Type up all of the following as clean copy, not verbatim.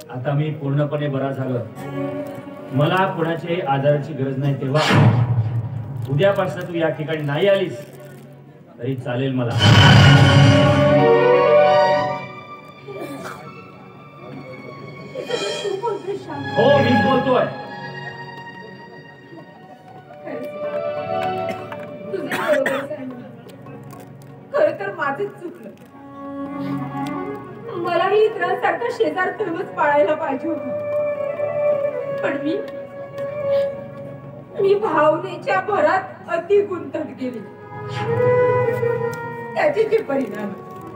आता मी पूर्णपणे बरा झालो, मला कोणाची आधाराची गरज नाही, तेव्हा उद्यापासून तू या ठिकाणी नाही आलीस तरी चालेल मला. हो, मीच बोलतोय. खर तर माझंच चुकलं. मलाही इतरांसारखा शेजार धर्मच पाळायला पाहिजे होता. पण मी भावनेच्या भरात अति गुंतत गेली. त्याचे जे परिणाम.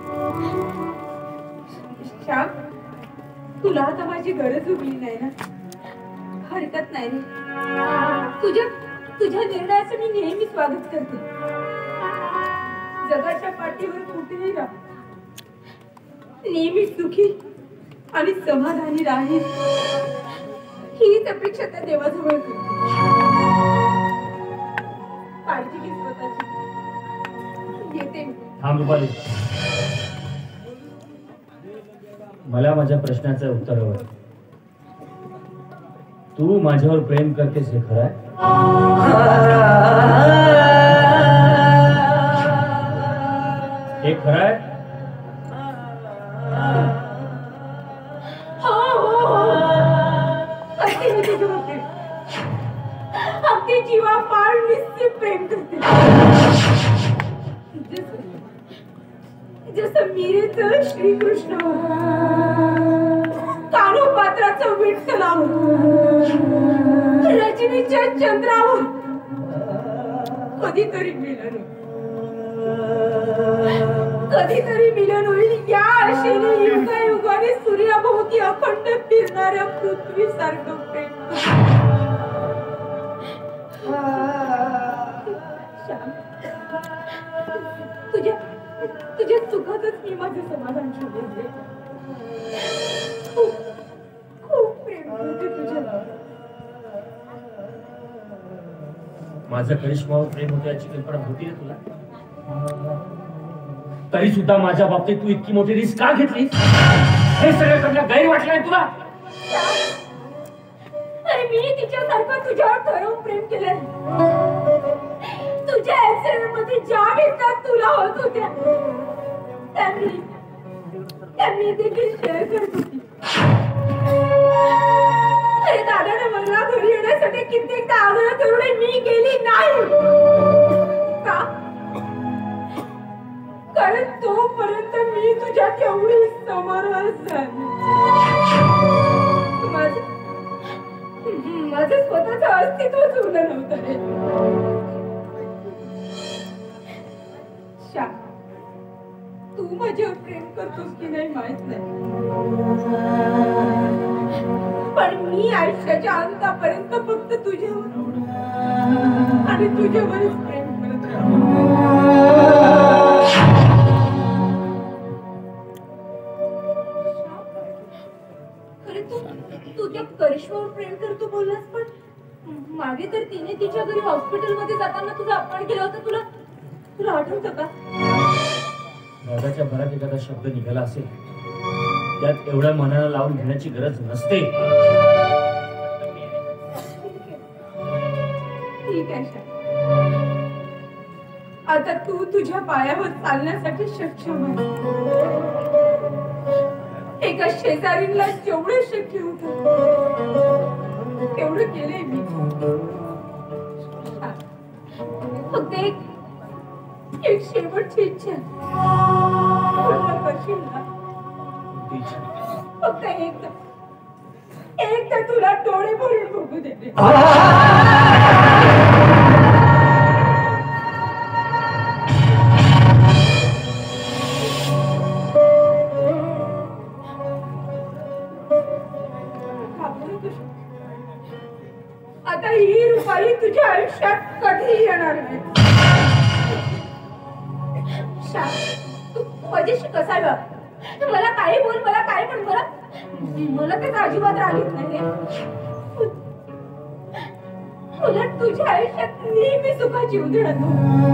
श्याम, तुला आता माझी गरज उरली नाही ना? हरकत नाही रे. तुझ्या निर्णयाचं मी नेहमी स्वागत करते. जगाच्या पाठीवर कुठेही राह, नेहमी सुखी आणि समाधानी राहील हीच अपेक्षा त्या देवाजवळ करते. काळजी घे स्वतःची. येते. थांब रुपाली, मला माझ्या प्रश्नाचं उत्तर हवं. तू माझ्यावर प्रेम करतेस हे खरं आहे? हे खरं आहे? अगदी जीवा फार निश्चित प्रेम करते. जसं मीरेचं श्रीकृष्ण, कानोपात्राचं विठ्ठलावर, रजनीच्या चंद्रावर कधीतरी मिलन होईल या आशेने युगायुगाने सूर्याभोवती अखंड फिरणाऱ्या पृथ्वीसारखं प्रेम. तुझ्या सुखातच मी माझे समाधान शोधले. खूप प्रेम करते तुझ्या. माझं करिश्मावर प्रेम होतं याची कल्पना होती रे तुला? तरी सुद्धा माझ्या बाबतीत तू इतकी मोठी रिस्क का घेतलीस? हे सगळं करण्यात गैर वाटलंय तुला? अरे मी तिच्यासारखं तुझ्यावर ठरवून प्रेम केलं. तुझ्या ऍक्सिडेंट मध्ये ज्या भेटतात तुला होत होत्या त्यांनी देखील शेअर करत होती. अरे दादाने मला घरी येण्यासाठी कित्येकदा आग्रह करून मी गेली नाही का? कारण तोपर्यंत मी तुझ्या केवढी समरस झाली. माझं स्वतःचं अस्तित्वच उरलं नव्हतं रे. श्याम, तू माझ्यावर प्रेम करतोस की नाही माहित नाही, पण मी आयुष्याच्या अंतापर्यंत फक्त तुझ्यावर आणि तुझ्यावरच प्रेम करत तू त्या करिश्मावर प्रेम करतो बोललास, पण मागे तर तिने तिच्या घरी हॉस्पिटलमध्ये जाताना तुझा अपमान केला होता. तुला आठवतं का? दादाच्या भरात एखादा शब्द निघाला असेल, त्यात एवढ्या मनाला लावून घेण्याची गरज नसते. ठीक आहे. आता तू तुझ्या पायावर चालण्यासाठी सक्षम आहे. एका शेजारीला जेवढं शक्य होतं तेवढं केलंय मी. फक्त एक शेवटची इच्छा. फक्त एकदा तुला डोळे भरून बघू दे. आता ही रुपाली तुझ्या आयुष्यात कधीही येणार नाही. तू माझ्याशी कसा ग? मला काही बोल, मला काय पण मला त्याचा अजिबात राग येत नाही. उलट तुझ्या आयुष्यात नेहमी सुखाची उधळण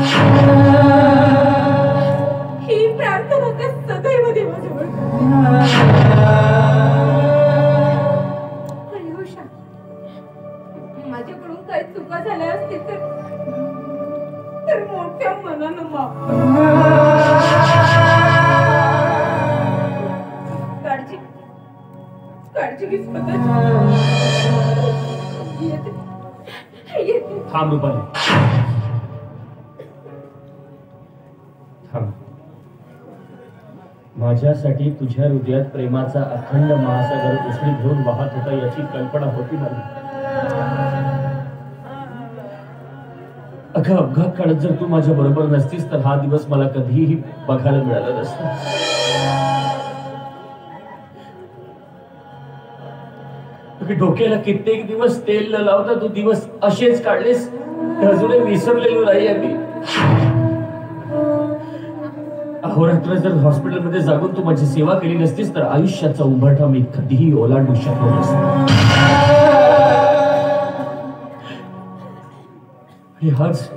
ही प्रार्थना त्या सदैव देवाजवळ. नसेल तर मोठ्या मनानं माफ काळजी काळजी घे स्वतःची. येते येते. थांब रुपाली, थांब. माझ्यासाठी तुझ्या हृदयात प्रेमाचा अखंड महासागर उसळी घेऊन वाहत होता याची कल्पना होती मला. अगं, अपघात काळात जर तू माझ्या बरोबर नसतीस तर हा दिवस मला कधीही बघायला मिळाला नसता. डोक्याला कित्येक दिवस तेल न लावता तू दिवस असेच काढलेस. अजूनही विसरलेलो नाही आम्ही. अहोरात्र जर हॉस्पिटलमध्ये जागून तू माझी सेवा केली नसतीस तर आयुष्याचा उंबरठा मी कधीही ओलांडू शकलो नसतो. आणि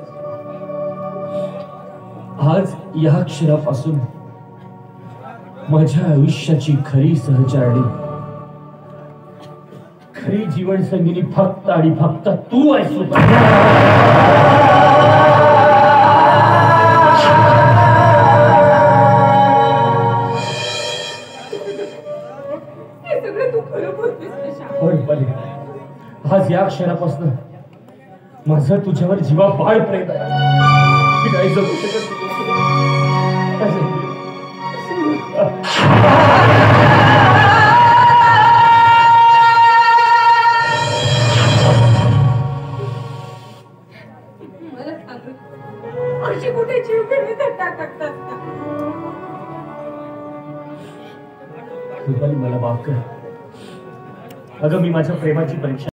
आज या क्षणापासून माझ्या आयुष्याची खरी सहचारणी, खरी जीवन संगिनी फक्त आणि फक्त तू आहेस. हे सगळं तू खरं बोलतेस प्रशांत. आज या क्षणापासून माझं तुझ्यावर जीवापाड प्रेम आहे. मी नाही जगू शकत. मला सांग, अशी कुठे जीव घेणे टाकतात का? मला माफ कर. अगं, मी माझ्या प्रेमाची परीक्षा